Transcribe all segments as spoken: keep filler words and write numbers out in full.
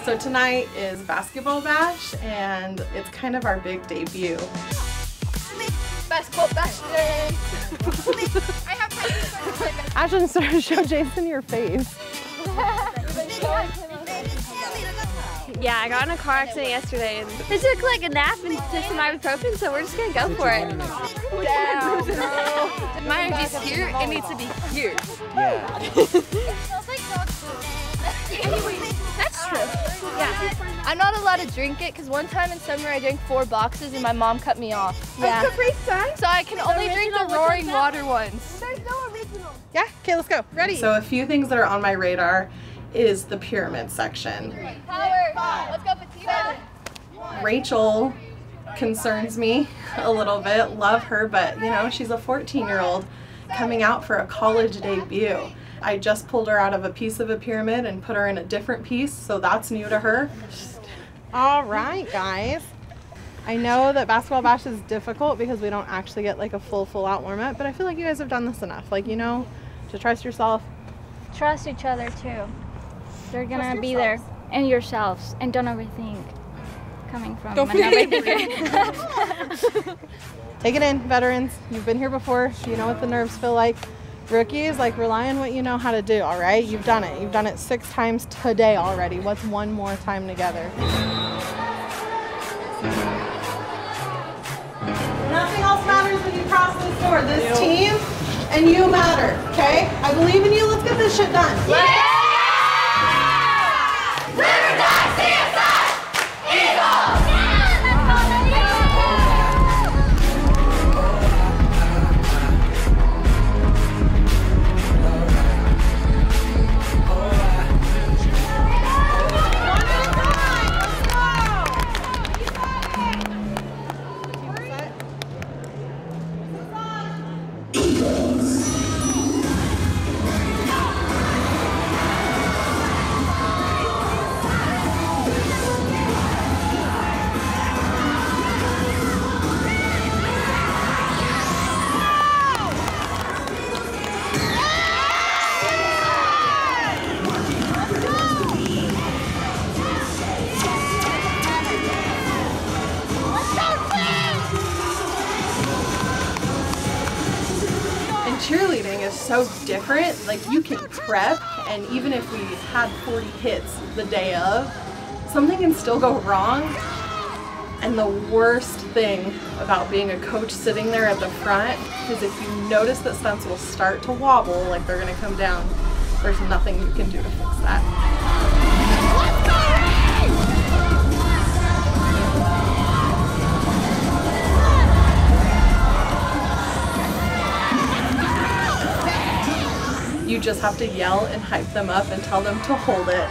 So tonight is basketball bash, and it's kind of our big debut. Basketball bash day! I have Ashton, sort of show Jason your face. Yeah, I got in a car accident yesterday and I took like a nap and took some ibuprofen, so we're just gonna go for it. Down. My energy's here, it needs to be here. Yeah. It smells like dog food. That's true. Yeah. I'm not allowed to drink it because one time in summer I drank four boxes and my mom cut me off. Yeah. So I can only drink the roaring water ones. There's no original. Yeah, okay, let's go. Ready? So a few things that are on my radar is the pyramid section. Power. Let's go, Petita. Rachel concerns me a little bit. Love her, but you know, she's a fourteen year old coming out for a college debut. I just pulled her out of a piece of a pyramid and put her in a different piece, so that's new to her. All right, guys. I know that basketball bash is difficult because we don't actually get like a full, full out warm up, but I feel like you guys have done this enough. Like, you know, to trust yourself. Trust each other too. They're gonna Trust be yourselves. there. And yourselves. And don't overthink. Coming from Don't another forget. thinker. Take it in, veterans. You've been here before. You know what the nerves feel like. Rookies, like, rely on what you know how to do, all right? You've done it. You've done it six times today already. What's one more time together? Nothing else matters when you cross this door. This team and you matter, okay? I believe in you. Let's get this shit done. Yeah! Live or die, C S I! Eagles! Cheerleading is so different. Like, you can prep, and even if we had forty hits the day of, something can still go wrong. And the worst thing about being a coach sitting there at the front is if you notice that stunts will start to wobble, like they're gonna come down, there's nothing you can do to fix that. You just have to yell and hype them up and tell them to hold it.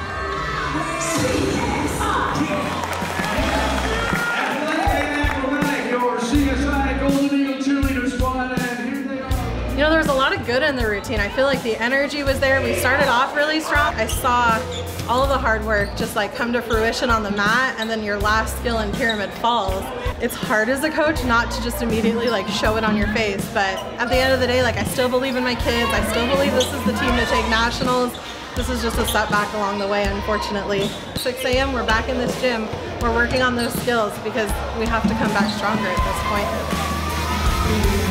Your C S I Golden Eagle cheerleader squad, and here they are. You know, there was a lot of good in the routine. I feel like the energy was there. We started off really strong. I saw all of the hard work just like come to fruition on the mat, and then your last skill in pyramid falls. It's hard as a coach not to just immediately like show it on your face, but at the end of the day, like, I still believe in my kids. I still believe this is the team to take nationals. This is just a setback along the way, unfortunately. six A M, we're back in this gym. We're working on those skills because we have to come back stronger at this point.